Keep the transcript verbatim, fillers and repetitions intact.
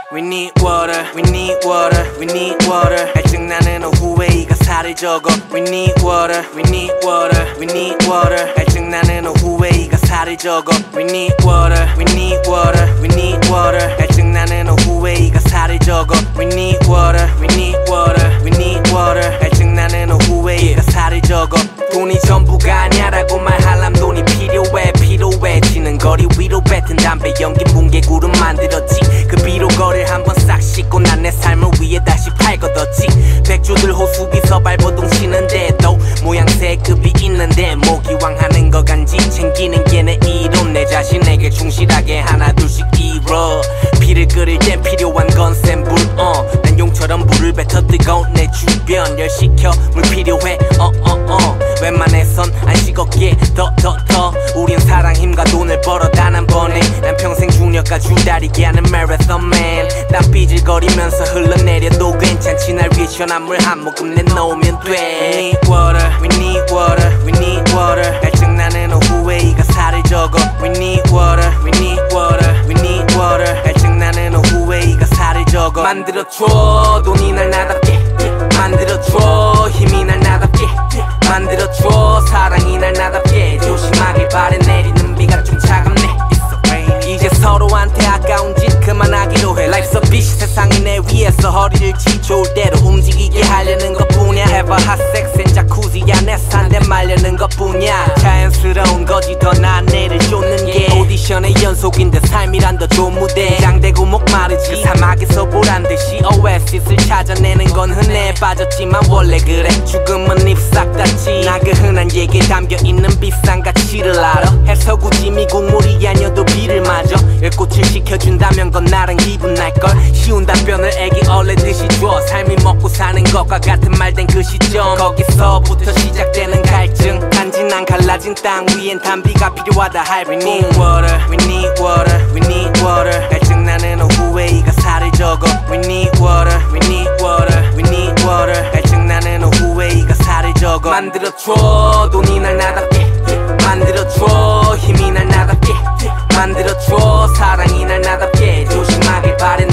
We need water, we need water, we need water. 갈증나는 오후에 이 가사를 적어. We need water, we need water, we need water. 갈증나는 오후에 이 가사를 적어. We need water, we need water, we need water. 갈증나는 오후에 이 가사를 적어. We need water, we need water, we need water. 갈증나는 오후에 이 가사를 적어. 돈이 전부가 아니야라고 말할람 돈이 필요해 필요해지는 거리 위로 뱉은 담배 연기 뭉게구름 만들었지. 그 비로 거리를 한번 싹 씻고 난 내 삶을 위해 다시 팔걷었지. 백조들 호수비서 발버둥 치는데도 모양새급이 있는데 모기왕하는 거 간지 챙기는 게 내 이론. 내 자신에게 충실하게 하나 둘씩 이뤄. 피를 끓일 땐 필요한 건 센 불. 어. 난 용처럼 불을 뱉어 뜨거운 내 주변 열 식혀 물 필요해. 어어어. 웬만해선 안 식었게 더 더 더. 우린 사랑 힘과 돈을 벌어 단 한 번에. 난 평생 중력과 줄다리기 하는 marathon-man. 땀 삐질거리면서 흘러내려도 괜찮지. 날 위해 시원한 물 한 모금 내놓으면 돼. We need water, we need water, we need water. 갈증나는 오후에 이 가사를 적어. We need water, we need water, we need water. 갈증나는 오후에 이 가사를 적어. 만들어줘 돈이 날 나답게 만들어줘 힘이 날 나답게 만들어줘 사랑이 날 나답게. 조심하길 바래 내리는 비가 좀 차갑네. 이제 서로한테 아까운 짓 그만하기로 해. Life's a bitch 세상이 내 위에서 허리를 치 좋을 대로 움직이게 하려는 것뿐이야. Have a hot sex and jacuzzi 안에서 한 대 말려는 것뿐이야. 자연스러운 거지 더 나은 내를 쫓는 게 오디션의 연속인데 삶이란 더 좋은 무대. 장대고 목마르지 그 사막에서 보란듯이 오에시스를 찾아내는 건 흔해. 빠졌지만 원래 그래. 죽음은 입 싹 닫지. 나 그 흔한 얘기에 담겨있는 비싼 가치를 알아. 해서 굳이 미국물이 아니어도 비를 마저 일꽃을 시켜준다면 건 나랑 기분 날걸. 쉬운 답변을 애기 얼레듯이 줘. 삶이 먹고 사는 것과 같은 말된 그 시점. 거기서부터 시작되는 갈증. 단지 난 갈라진 땅 위엔 담비가 필요하다 할. We need water, we need water, we need water. 갈증나는 오후에 이 가사를 적어. We need water, we need water, we need water. 갈증나는 오후에 이 가사를 적어. 만들어줘 돈이 날 나답게 만들어줘 힘이 날 나답게 만들어줘 사랑이 날 나답게. 조심하길 바래